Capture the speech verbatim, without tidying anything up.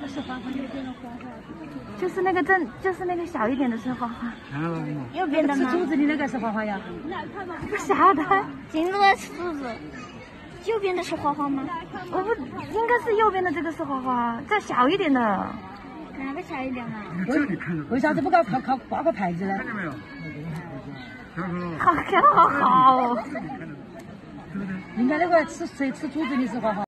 是花花，右边的花花。 就是那个正，就是那个小一点的是花花。 右边的吗？吃珠子的那个是花花呀？ 不晓得。 今天都在吃珠子。右边的是花花吗？ 我不，应该是右边的这个是花花，再小一点的。 哪个小一点啊？ 为啥子不搞靠靠挂个牌子呢？ 看见没有？ 好看，好好。 应该那个吃谁吃珠子的是花花。